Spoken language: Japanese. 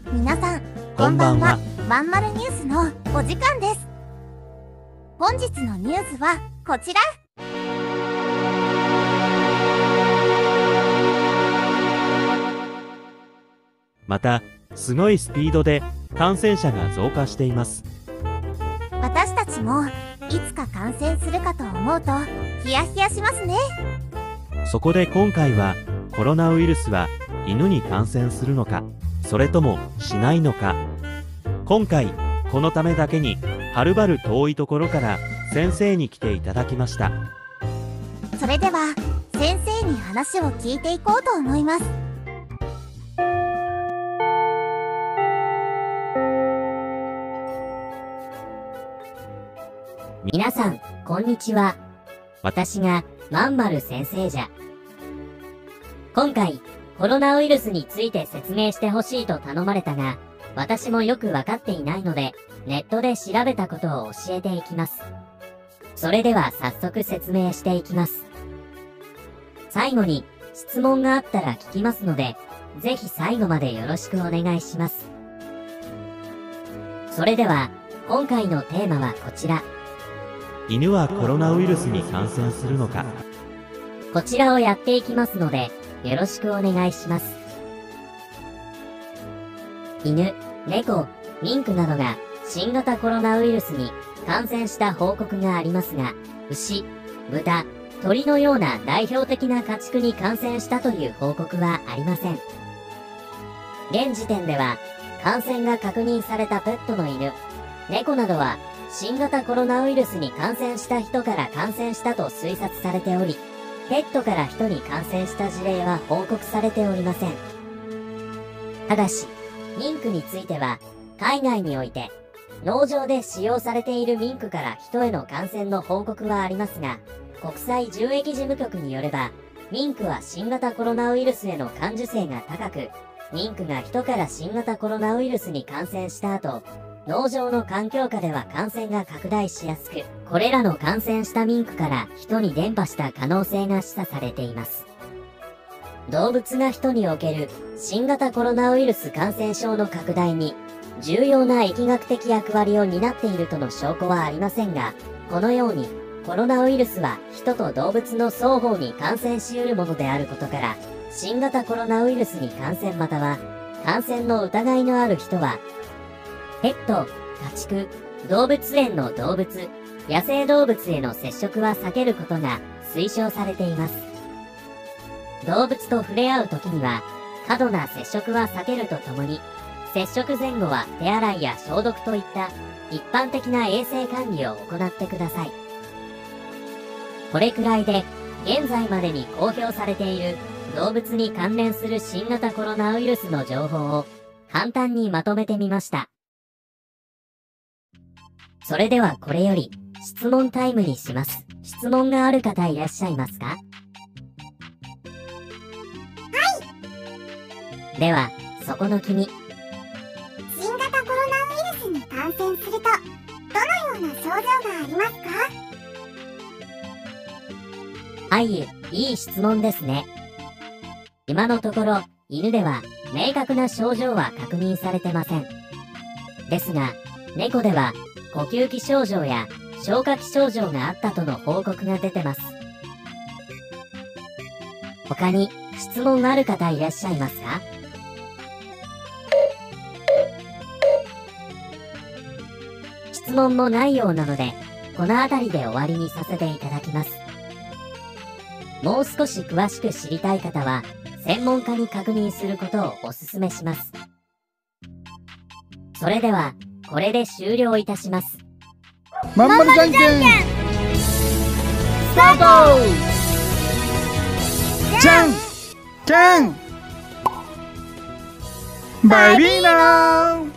皆さん、 こんばんは。 まんまるニュースのお時間です。本日のニュースはこちら。 また、すごいスピードで感染者が増加しています。 私たちもいつか感染するかと思うとヒヤヒヤしますね。 そこで今回は、コロナウイルスは犬に感染するのか、それともしないのか。今回、このためだけにはるばる遠いところから先生に来ていただきました。 それでは先生に話を聞いていこうと思います。 皆さん、こんにちは。私がまんまる先生じゃ。今回、コロナウイルスについて説明してほしいと頼まれたが、私もよくわかっていないので、ネットで調べたことを教えていきます。それでは早速説明していきます。最後に質問があったら聞きますので、ぜひ最後までよろしくお願いします。それでは、今回のテーマはこちら。 犬はコロナウイルスに感染するのか。 こちらをやっていきますので、よろしくお願いします。犬、猫、ミンクなどが新型コロナウイルスに感染した報告がありますが、牛、豚、鳥のような代表的な家畜に感染したという報告はありません。現時点では、感染が確認されたペットの犬、猫などは新型コロナウイルスに感染した人から感染したと推察されており、ペットから人に感染した事例は報告されておりません。ただし、ミンクについては、海外において、農場で使用されているミンクから人への感染の報告はありますが、国際獣疫事務局によれば、ミンクは新型コロナウイルスへの感受性が高く、ミンクが人から新型コロナウイルスに感染した後、農場の環境下では感染が拡大しやすく、これらの感染したミンクから人に伝播した可能性が示唆されています。動物が人における新型コロナウイルス感染症の拡大に重要な疫学的役割を担っているとの証拠はありませんが、このようにコロナウイルスは人と動物の双方に感染し得るものであることから、新型コロナウイルスに感染または感染の疑いのある人は、ペット、家畜、動物園の動物、野生動物への接触は避けることが推奨されています。動物と触れ合うときには、過度な接触は避けるとともに、接触前後は手洗いや消毒といった一般的な衛生管理を行ってください。これくらいで、現在までに公表されている動物に関連する新型コロナウイルスの情報を簡単にまとめてみました。それではこれより質問タイムにします。質問がある方いらっしゃいますか？はい。では、そこの君。 新型コロナウイルスに感染すると、どのような症状がありますか？ はい、いい質問ですね。今のところ、犬では明確な症状は確認されてません。ですが、猫では呼吸器症状や消化器症状があったとの報告が出てます。他に質問がある方いらっしゃいますか？質問もないようなので、この辺りで終わりにさせていただきます。もう少し詳しく知りたい方は、専門家に確認することをお勧めします。それでは、これで終了いたします。 まんまるじゃんけんスタート。じゃんけんバイビーナー。